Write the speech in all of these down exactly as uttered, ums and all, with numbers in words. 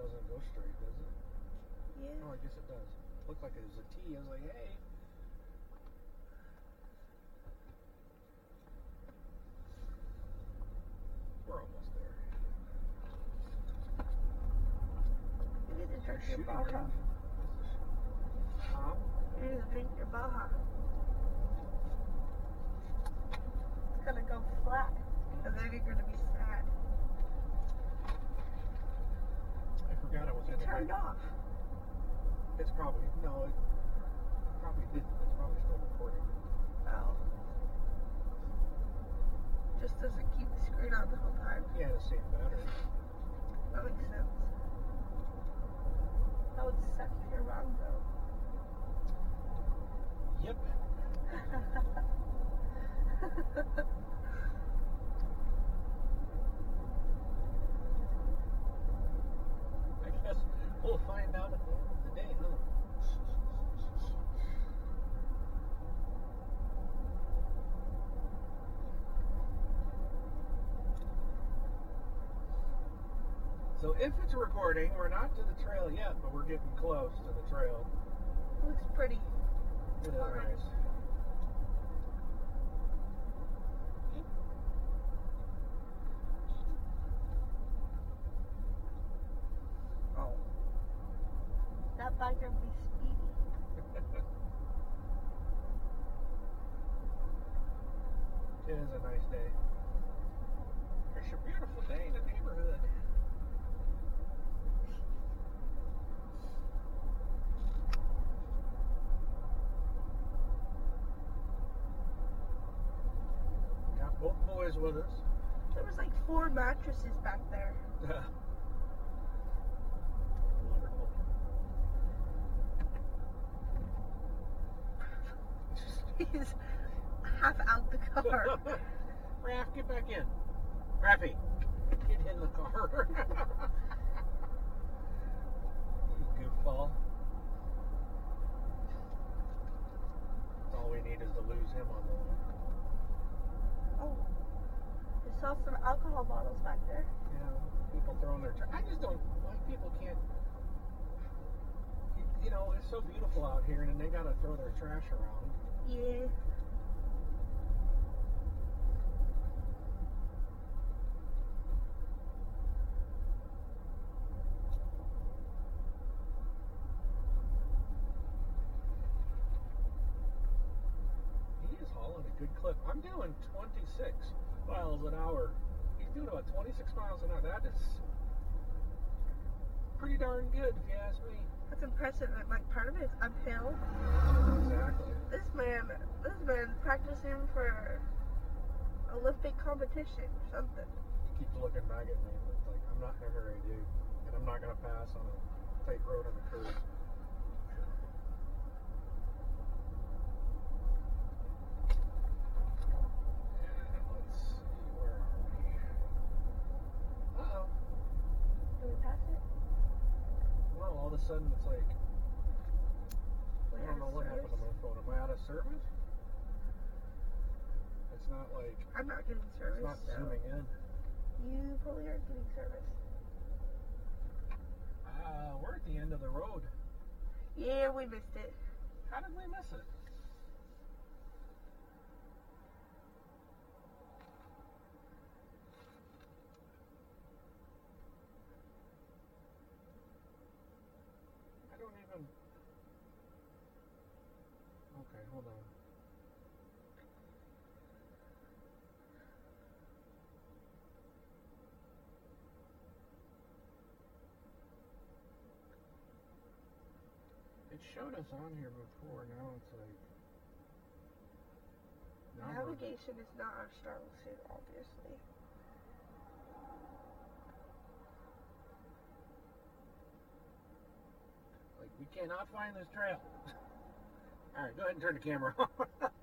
doesn't go straight, does it? Yeah. Oh, I guess it does. Looked like it was a T. I was like, hey. We're almost there. You need to drink You're your shooting Baja. range. Huh? You need to drink your Baja. It's gonna go flat, and then you're gonna be sad. I forgot I was in It turned there. off. It's probably, no, it probably didn't. It's probably still recording. Oh. Just doesn't keep the screen on the whole time. Yeah, the same battery. That makes sense. That would suck if you're wrong, though. Yep. I guess we'll find out at the end of the day, huh? So if it's recording, we're not to the trail yet, but we're getting close to the trail. It looks pretty. It is Alright. nice. Oh. That biker would be speedy. It is a nice day. It's a beautiful day in the neighborhood. Got both boys with us. There was like four mattresses back there. Wonderful. He's half out the car. Raph, get back in. Raffy, get in the car. You goofball. All we need is to lose him on the way. Oh. I saw some alcohol bottles back there. Yeah, people throwing their trash. I just don't, why people can't, you, you know, it's so beautiful out here and then they gotta throw their trash around. Yeah. He is hauling a good clip. I'm doing twenty-six miles an hour. He's doing about twenty-six miles an hour. That is pretty darn good, if you ask me. That's impressive. And like part of it is uphill. Exactly. This man, this man's practicing for Olympic competition or something. He keeps looking back at me. It's like, I'm not in a hurry, dude. And I'm not going to pass on a tight road on a curve. And let's see, where are we? Uh-oh. Did we pass it? Well, all of a sudden it's like, We I don't know out of what happened to service? my phone. Am I out of service? It's not like, I'm not getting service. it's not so zooming in. You probably aren't getting service. Uh, we're at the end of the road. Yeah, we missed it. How did we miss it? I don't even... Okay, hold on. It showed us on here before, now it's like... Now we're- Navigation is not our strong suit, obviously. Like, we cannot find this trail. Alright, go ahead and turn the camera on.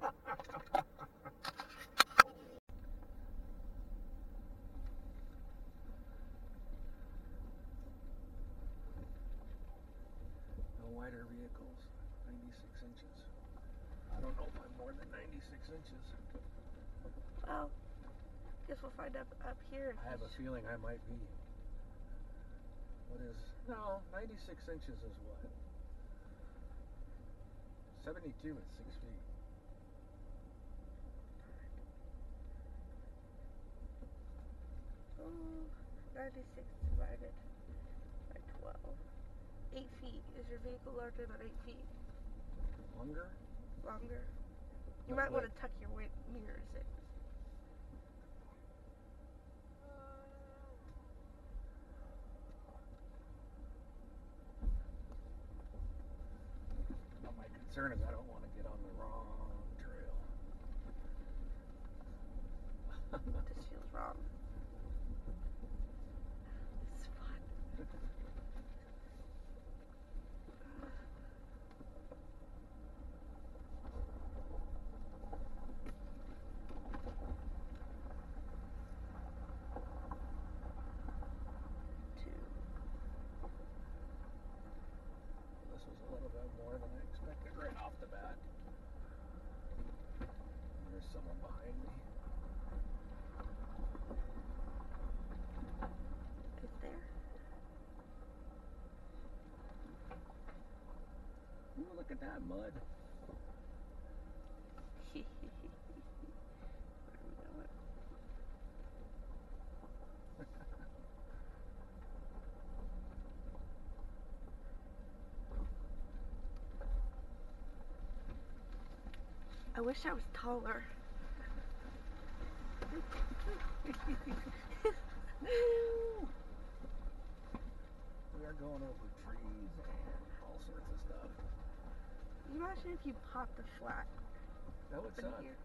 No wider vehicles, ninety-six inches. I don't know if I'm more than ninety-six inches. Well, guess we'll find up up here. I have a feeling I might be. What is, no, ninety-six inches is what? seventy-two is six feet. Oh, ninety-six divided by twelve. Eight feet. Is your vehicle larger than eight feet? Longer? Longer? You No, might want wait. to tuck your wi- mirrors in. Well, my concern is I don't want to get on the wrong trail. This feels wrong. It's fun. Two. This was a little bit more than I expected right off the bat. There's someone behind me. Right there. Ooh, look at that mud. Where are we going? I wish I was taller. We are going over trees and all sorts of stuff. Imagine if you popped the flat That would up in suck. here.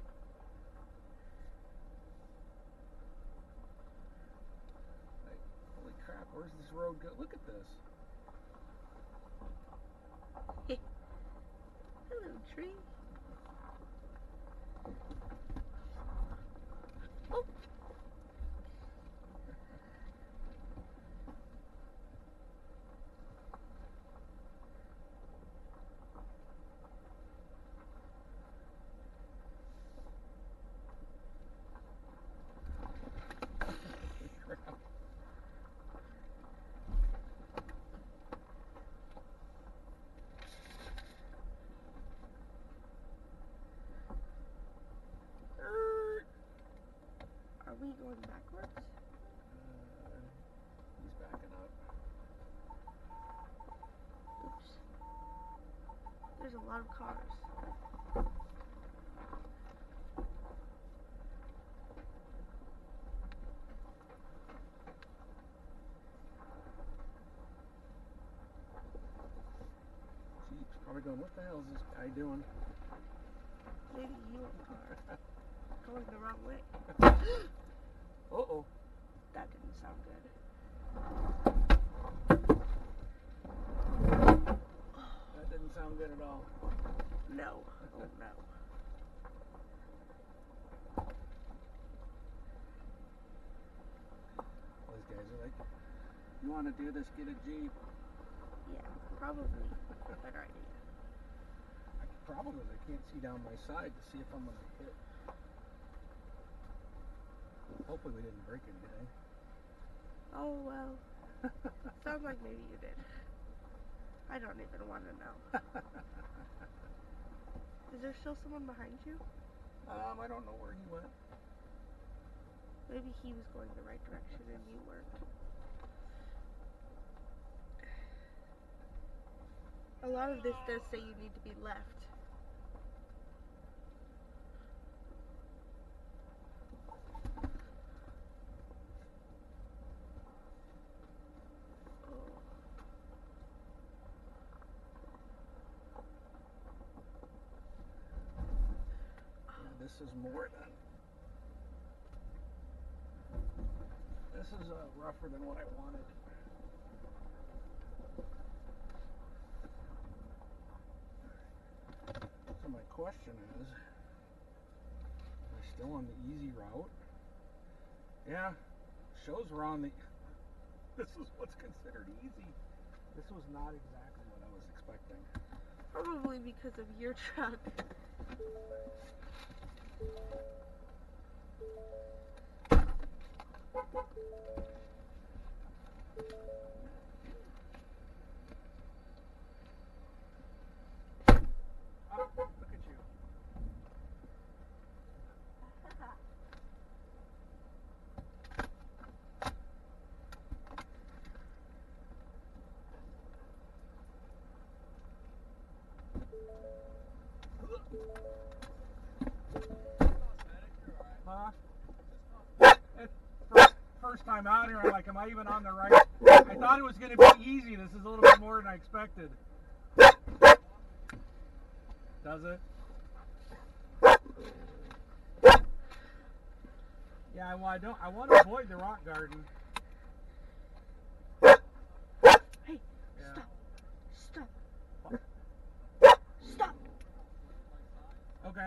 Like, holy crap, where's this road go? Look at this. Hello, tree. Oh. Crap. Are we going backwards? Uh, he's backing up. Oops. There's a lot of cars. Jeep's probably going, what the hell is this guy doing? Maybe you are going the wrong way. Uh-oh. That didn't sound good. That didn't sound good at all. No. Oh no. Those guys are like, you want to do this, get a Jeep. Yeah, probably a better idea. I could probably, I can't see down my side to see if I'm going to hit. Hopefully we didn't break anything. Oh well. Sounds like maybe you did. I don't even want to know. Is there still someone behind you? um, I don't know where he went. Maybe he was going the right direction and you weren't. A lot of this does say you need to be left. Yeah, this is more than. This is uh, rougher than what I wanted. So my question is, am I still on the easy route? Yeah, shows we're on the. This is what's considered easy. This was not exactly what I was expecting. Probably because of your truck. I even on the right? I thought it was going to be easy. This is a little bit more than I expected. Does it? Yeah, well, I don't. I want to avoid the rock garden. Hey, Yeah. stop. Stop. What? Stop. Okay.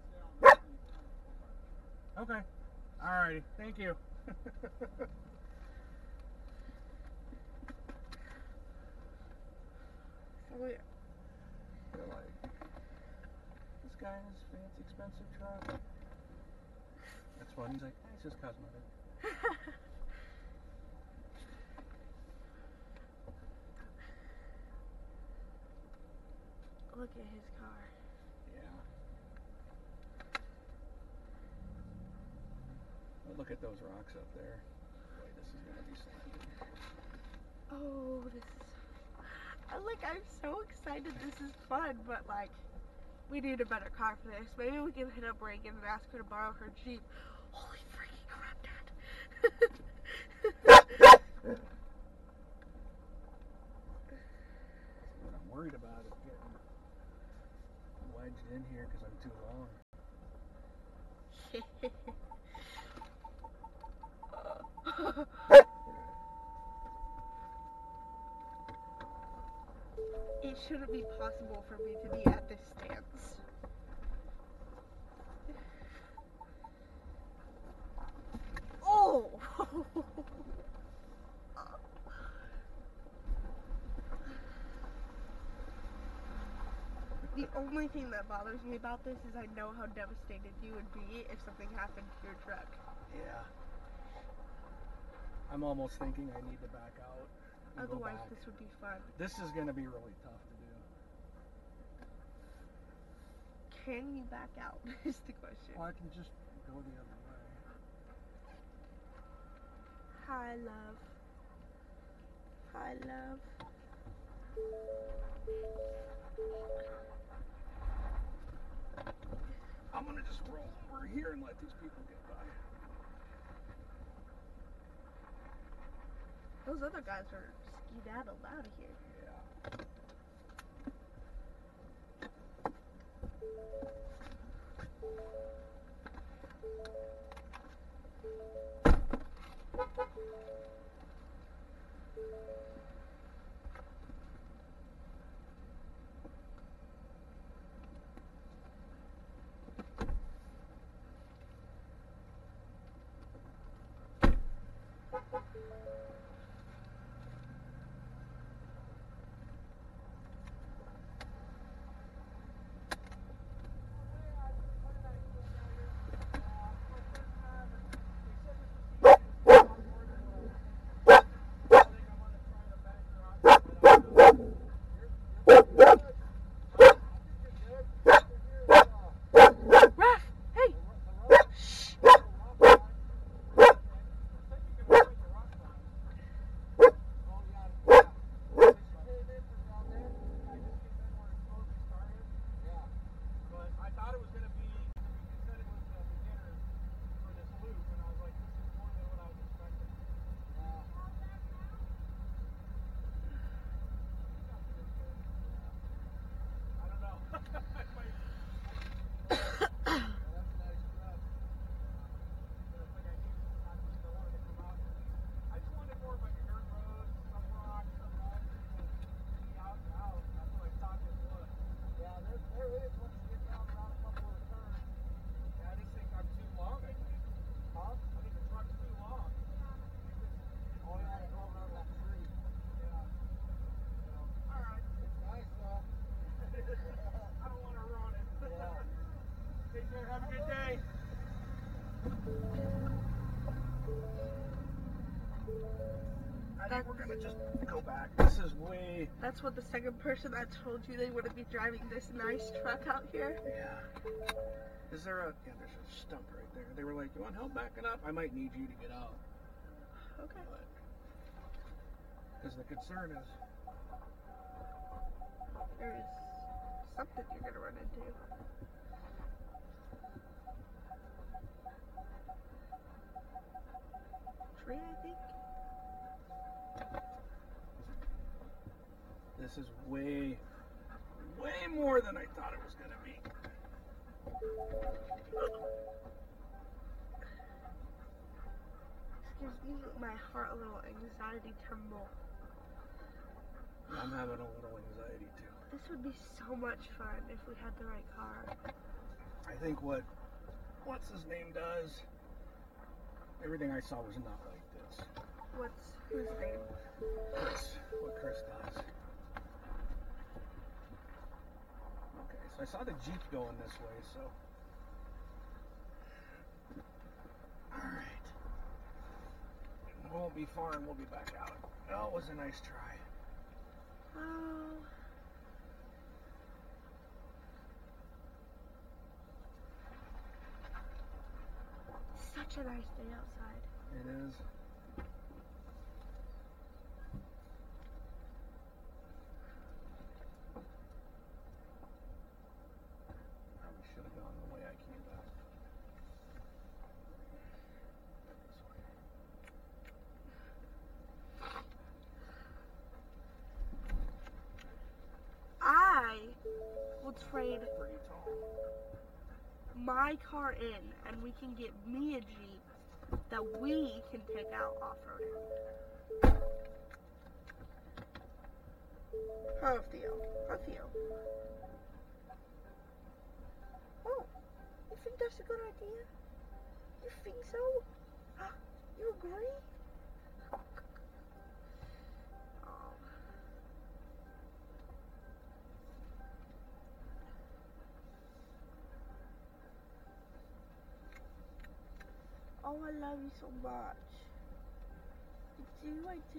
Okay. Alrighty. Thank you. Oh, yeah. They're like, this guy has a fancy, expensive truck. That's fun. He's like, eh, it's just cosmetic. Look at his car. Yeah. But look at those rocks up there. Boy, this is gonna be slanted. Oh, this is. I like. I'm so excited. This is fun, but like, we need a better car for this. Maybe we can hit up Reagan and ask her to borrow her Jeep. Holy freaking crap, Dad! What I'm worried about is getting wedged in here because I'm too long. It shouldn't be possible for me to be at this stance. Oh! The only thing that bothers me about this is I know how devastated you would be if something happened to your truck. Yeah. I'm almost thinking I need to back out. And Otherwise, go back. this would be fun. This is going to be really tough to do. Can you back out? Is the question. Well, I can just go the other way. Hi, love. Hi, love. I'm going to just roll over here and let these people get by. Those other guys are skedaddled out of here. Yeah. Have a good day. I think we're gonna just go back. This is way. That's what the second person that told you they wouldn't be driving this nice truck out here. Yeah. Is there a? Yeah, there's a stump right there. They were like, "You want help backing up? I might need you to get out." Okay. Because the concern is. There's something you're gonna run into. Tree, I think. this is way, way more than I thought it was going to be. This gives me my heart a little anxiety tremble. I'm having a little anxiety too. This would be so much fun if we had the right car. I think what, what's his name does, everything I saw was not like this. What's whose name? Chris, what Chris does. Okay, so I saw the Jeep going this way, so. Alright. It won't be far and we'll be back out. Oh, it was a nice try. Oh. Such a nice day outside. It is. Probably should have gone the way I came back. This way. I would trade Pretty tall. my car in and we can get me a Jeep that we can take out off-roading. How Theo? How Theo? Oh, you think that's a good idea? You think so? You agree? Oh. Oh, I love you so much. I do, I do.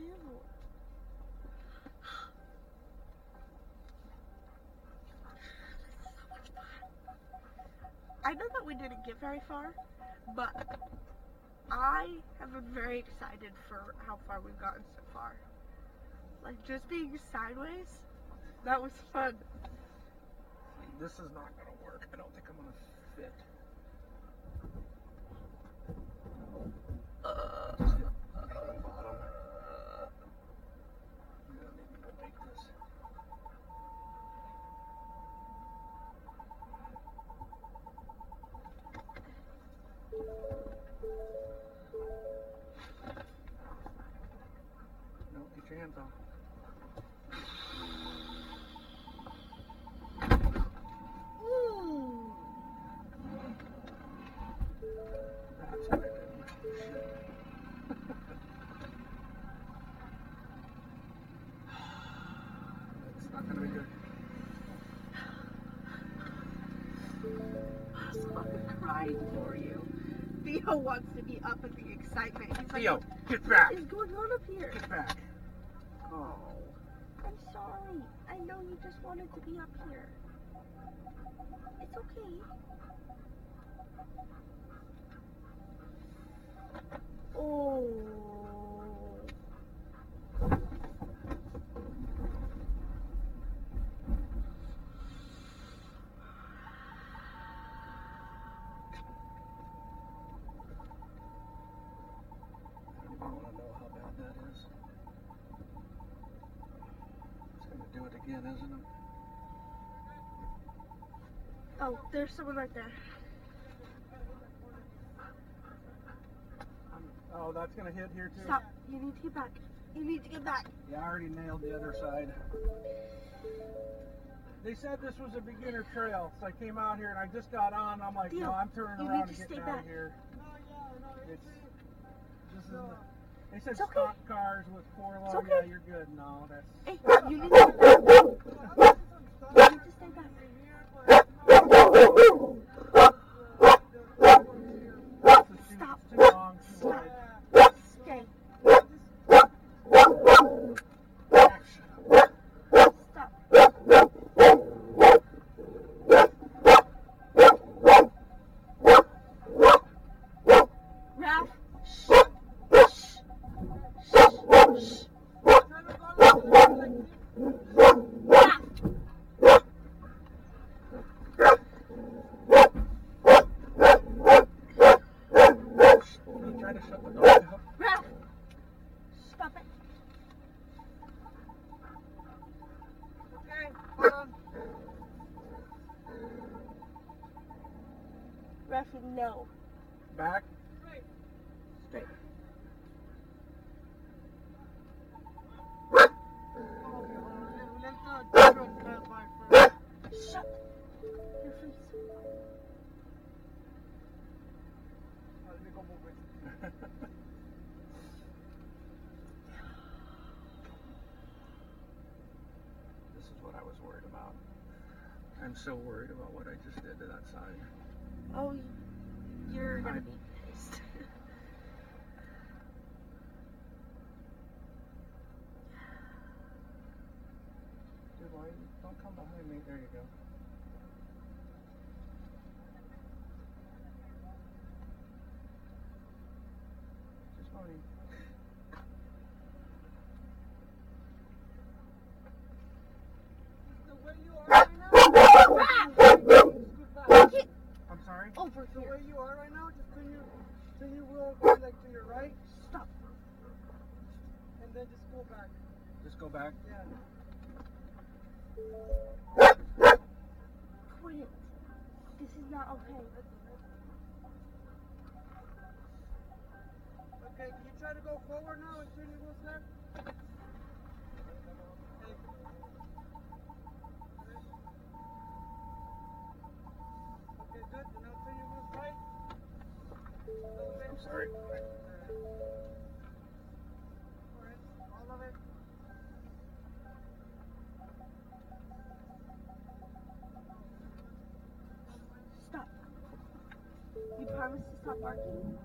This is so much fun. I know that we didn't get very far, but I have been very excited for how far we've gotten so far. Like, just being sideways, that was fun. This is not going to work. I don't think I'm going to fit. Uh, Bottom. Yeah, maybe we'll make this. No, get your hands off. ooh. That's what I did. It's not gonna be good. I'm fucking crying for you. Theo wants to be up in the excitement. He's like, Theo, what get back! is going on up here? Get back! Oh, I'm sorry. I know you just wanted to be up here. It's okay. Oh. I don't want to know how bad that is. It's gonna do it again, isn't it? Oh, there's someone right there. Um, oh, that's gonna hit here too? Stop. You need to get back. You need to get back. Yeah, I already nailed the other side. They said this was a beginner trail, so I came out here and I just got on. I'm like, Theo, no, I'm turning you around need and to getting stay out back. of here. It's this is. They said It's okay. stock cars with four It's low. okay. Yeah, you're good. No, that's. Hey, you need to get back. You need to stay back. This is too, Stop. too long, too Stop. wide. Stay. Action. Stop. Ralph. Shh. Shh. Shh. Shh. Ralph. No. Back? Straight. Shut your face. This is what I was worried about. I'm so worried about what I just did to that side. Oh, you're gonna be pissed. Dude, why? Don't come behind me. There you go. Just funny. The way you are right now. I'm sorry? Over The here. way you are right now, just turn your turn your wheel going like to your right, Stop. and then just go back. Just go back. Yeah. Quit. This is not okay. Okay, can you try to go forward now and turn your wheels left? Okay. Okay, good. And now turn your wheels right. All I'm sorry. right. All of it. Stop. You promise to stop barking?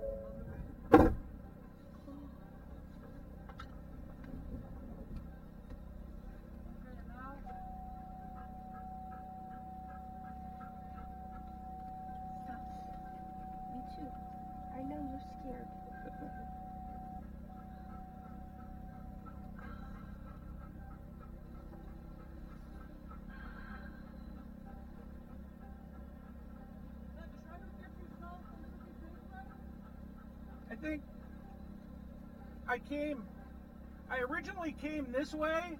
Okay, now. Stop. Me too. I know you're scared. Now try to get yourself a little bit closer. I think I came, I originally came this way.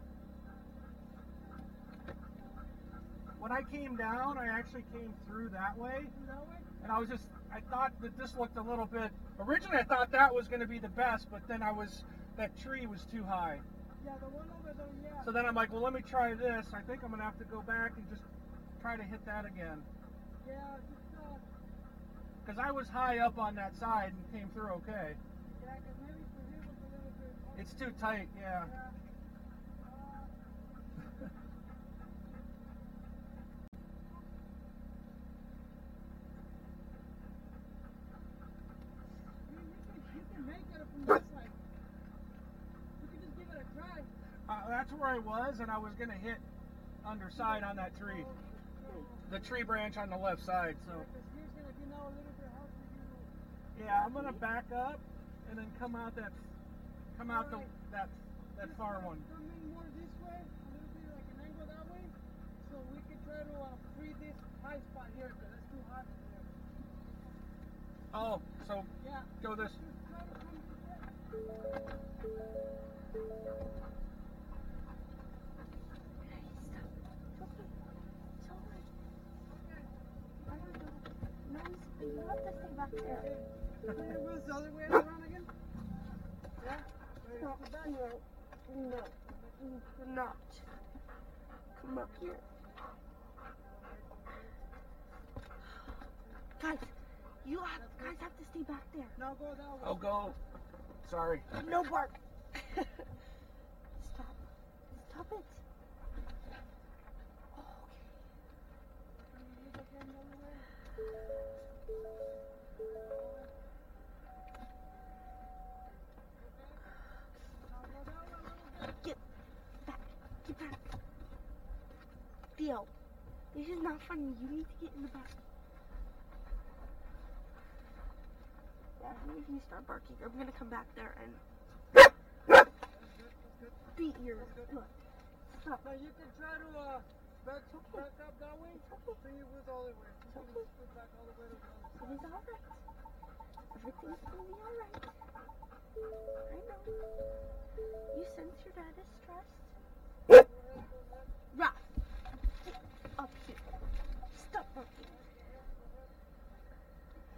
When I came down, I actually came through that way. That way. And I was just, I thought that this looked a little bit, originally I thought that was going to be the best, but then I was, that tree was too high. Yeah, the one over there. Yeah. So then I'm like, well, let me try this. I think I'm going to have to go back and just try to hit that again. Yeah, just uh. Because I was high up on that side and came through okay. Yeah, because maybe for you was a little bit. It's too tight, yeah. Yeah. Uh, you, you, can, you can make it from this side. You can just give it a try. Uh, that's where I was, and I was going to hit underside on that tree. The tree branch on the left side, so. Because here's going to be now a little bit hard for you. Yeah, I'm going to back up and then come out that, come out the, that, that Just far try to one. Come in more this way, a little bit like an angle that way, so we can try to uh, free this high spot here, because it's too hot in here. Oh, so Yeah. go this. Just try to come to that. No, you have to stay back there. Okay. Turn your wheels the other way around again. Yeah? Ready No, to go back? no, no, you cannot. Come up here. Guys, you have, guys have to stay back there. Now go that way. Oh, go. Sorry. No bark. Stop. Stop it. Oh, Turn your wheels again the other way. Now go that way a little bit. okay. Back. Get back. Theo, this is not funny. You need to get in the back. Yeah, if you start barking, I'm gonna come back there and That's good, that's good. beat your That's good. look. Stop. Now you can try to uh, back, back up that way. Turn your wheels all the way. You can just go back all the way to the other It is alright. Everything's gonna be alright. I know. You sense your dad is stressed? side. Go ahead, go ahead. Raph, get up here. Stop barking.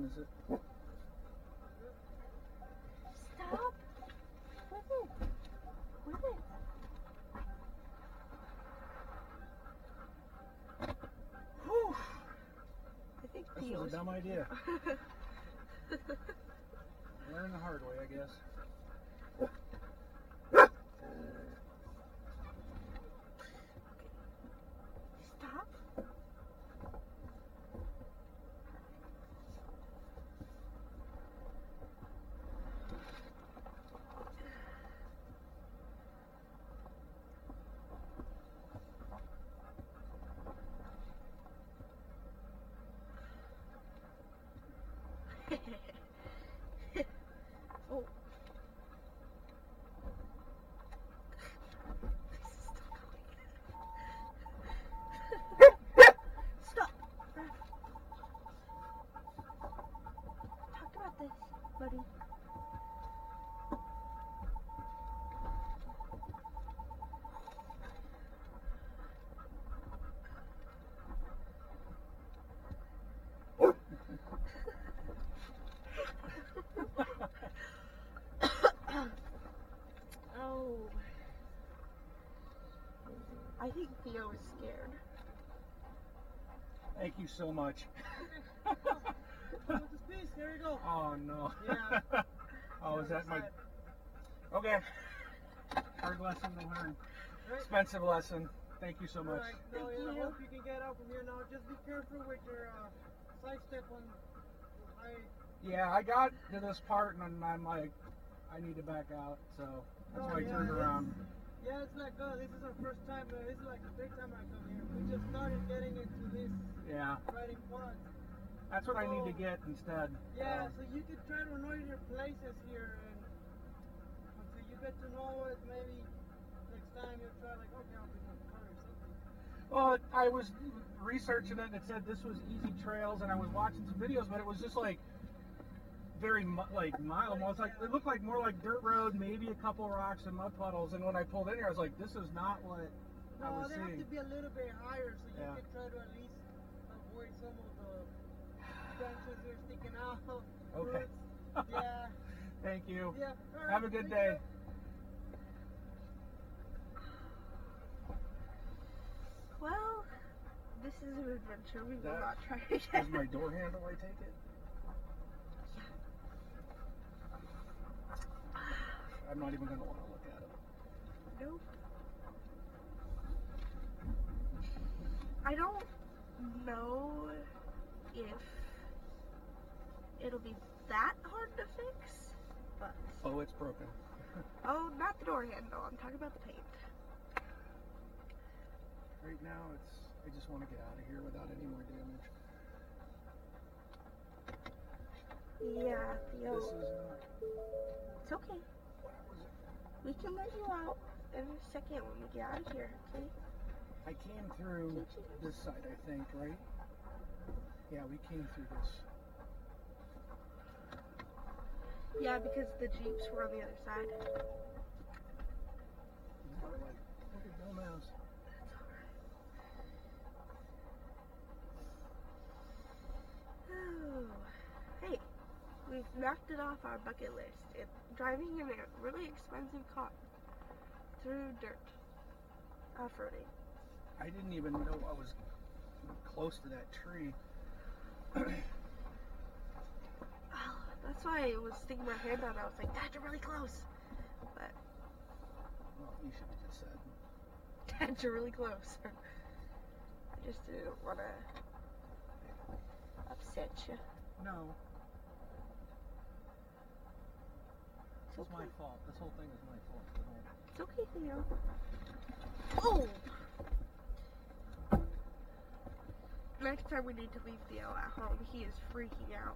is it? Stop. Quit it. Quit it. Whew. I think This Theo was a dumb should- idea. Learn the hard way, I guess. Stop. Oh. Stop. Talk about this, buddy. Oh. I think Theo is scared. Thank you so much. With this piece, there you go. Oh no. Yeah. Oh, is that my? Okay. Hard lesson to learn. Right. Expensive lesson. Thank you so much. Right. No, Thank yeah, I you. hope you can get out from here now. Just be careful with your uh, side step on high. Yeah, I got to this part and I'm like, I need to back out. So that's Oh, why I yeah, turned it's- around. Yeah, it's like, uh, this is our first time. Uh, this is like the third time I come here. We just started getting into this Yeah, riding quads. that's what I need to get instead. Yeah, Um, so you could try to know your places here, and until you get to know it, maybe next time you'll try like, okay, I'll bring my car or something. Well, I was researching it and it said this was easy trails, and I was watching some videos, but it was just like very mu- like mild. Well, it's like it looked like more like dirt road, maybe a couple rocks and mud puddles. And when I pulled in here, I was like, this is not what I No, was they have seeing. to be a little bit higher, so you Yeah. can try to at least avoid some of the branches that are sticking out. Okay. Roots. Yeah. Thank you. Yeah. All right, Have a good take day. care. Well, this is an adventure we will That not try Is again. my door handle, I take it? I'm not even going to want to look at it. Nope. I don't know if it'll be that hard to fix, but Oh, it's broken. oh, not the door handle. I'm talking about the paint. Right now, it's. I just want to get out of here without any more damage. Yeah, Theo. This is not. It's okay. What was it? We can let you out in a second when we get out of here, okay? I came through this side, I think, right? Yeah, we came through this. Yeah, because the Jeeps were on the other side. And we're like, look at dumbass. Oh, hey, we've knocked it off our bucket list. It, driving in a really expensive car through dirt, off-roading. I didn't even know I was close to that tree. Oh, that's why I was sticking my hand out. I was like, Dad, you're really close. But, Well, you should have just said. Dad, you're really close. I just didn't want to upset you. No, It's it's my okay. fault. This whole thing is my fault. The whole- It's okay, Theo. Oh! Next time we need to leave Theo at home. He is freaking out.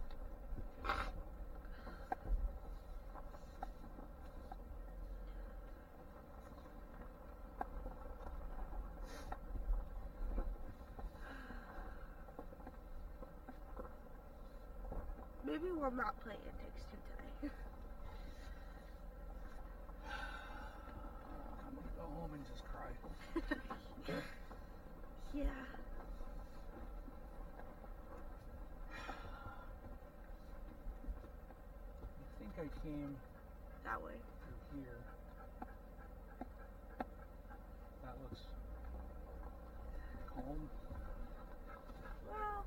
Maybe we'll not play It Takes Two today. I'm gonna go home and just cry. Yeah. I came That way. through here. That looks calm. Well,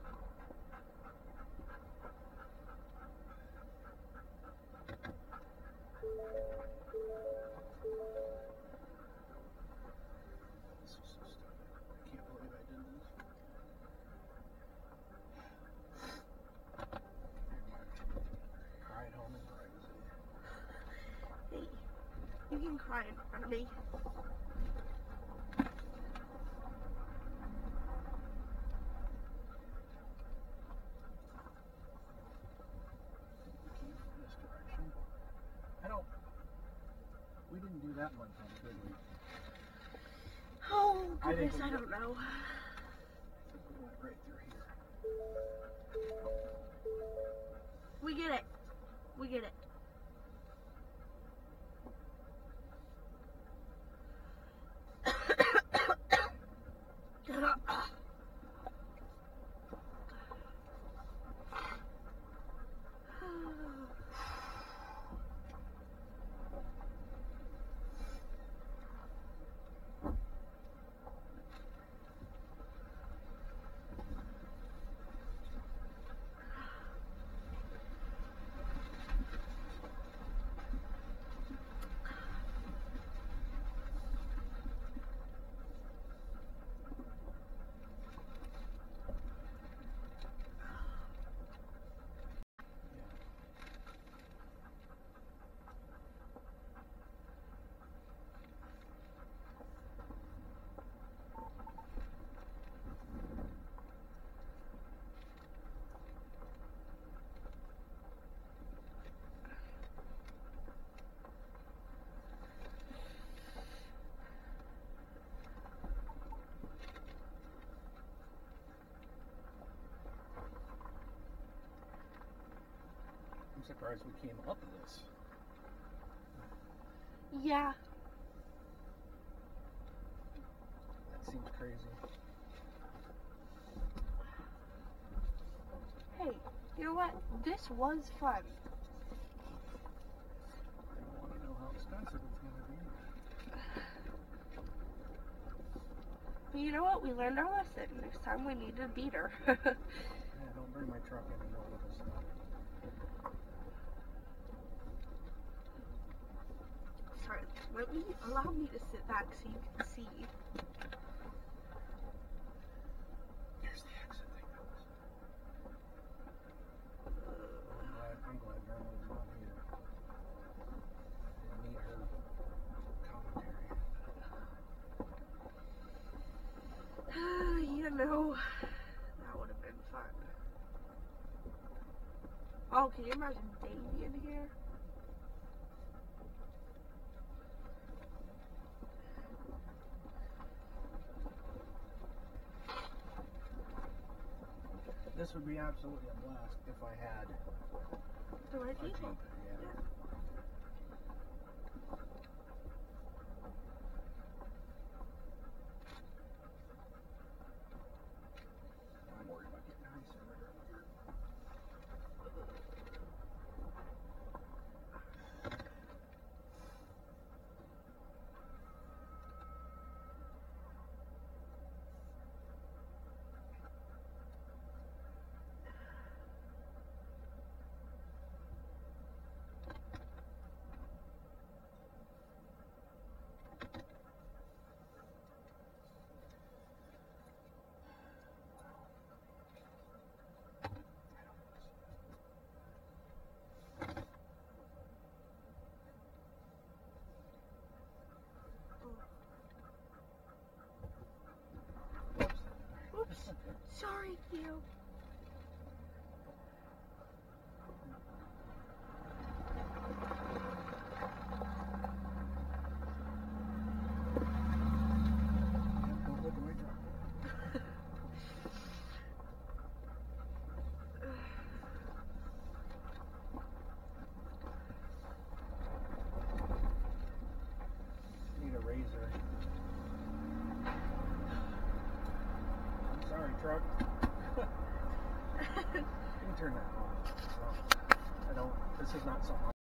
This is so stupid. I can't believe I did this. Cried home in privacy. hey, you can cry in front of me. Came from this direction. I don't. We didn't do that much on did we? Oh, I think goodness, we I don't know. I think we went right through here. We get it. We get it. I'm surprised we came up this. Yeah. That seems crazy. Hey, you know what? This was fun. I don't want to know how expensive it's going to be. But you know what? We learned our lesson. Next time we need a beater. Yeah, don't bring my truck anymore with this stuff. Sorry, let me allow me to sit back so you can see. Here's the exit thing. I'm glad, I'm glad Norman's not here. I need her commentary. You know, that would have been fun. Oh, can you imagine Davey in here? This would be absolutely a blast if I had The right a Jeep. people. Yeah. Yeah. I'm worried about getting ice everywhere. Oops. Sorry, you. Don't look at my truck. Need a razor. I'm sorry, truck. You can turn that off. No, I don't. This is not something.